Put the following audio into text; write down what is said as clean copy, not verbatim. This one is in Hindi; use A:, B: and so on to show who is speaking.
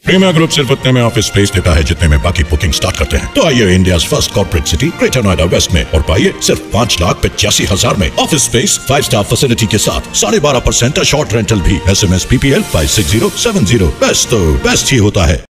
A: प्रीमिया ग्रुप सिर्फ उतने में ऑफिस स्पेस देता है जितने में बाकी बुकिंग स्टार्ट करते हैं। तो आइए India first corporate city Greater Noida West में और पाइए सिर्फ 5,85,000 में ऑफिस स्पेस 5 स्टार फैसिलिटी के साथ 12.5% शॉर्ट रेंटल भी। SMS PPL 56070। बेस्ट तो बेस्ट ही होता है।